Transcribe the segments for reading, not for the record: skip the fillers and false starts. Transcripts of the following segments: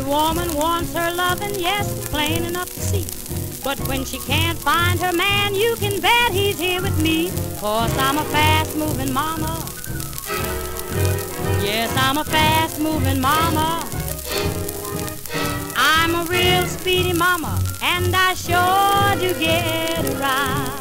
woman wants her loving, yes, plain enough to see. But when she can't find her man, you can bet he's here with me. 'Cause I'm a fast-moving mama. Yes, I'm a fast-moving mama. I'm a real speedy mama, and I sure do get around.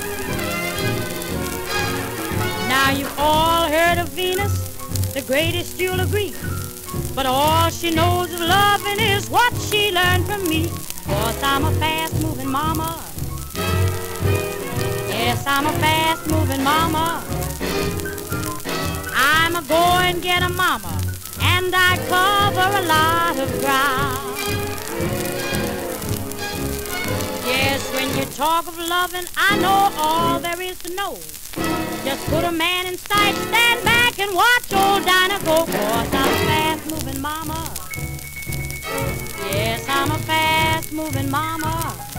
Now you've all heard of Venus, the greatest, you'll agree. But all she knows of loving is what she learned from me. 'Cause I'm a fast-moving mama. Yes, I'm a fast-moving mama. I'm a go and get a mama, and I cover a lot of ground. Yes, when you talk of loving, I know all there is to know. Just put a man in sight, stand back and watch old Dinah go. 'Cause I'm a fast-moving mama. Yes, I'm a fast-moving mama.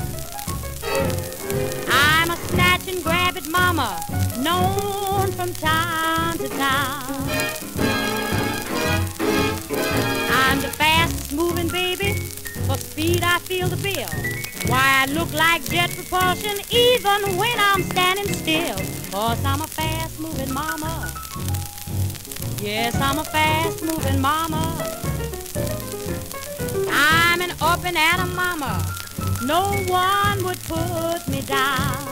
I'm a snatch and grab it mama, known from town to town. I'm the fastest moving baby, for speed I feel the bill. Why, I look like jet propulsion even when I'm standing still. 'Cause I'm a fast-moving mama. Yes, I'm a fast-moving mama. I'm an up and atom mama. No one would put me down.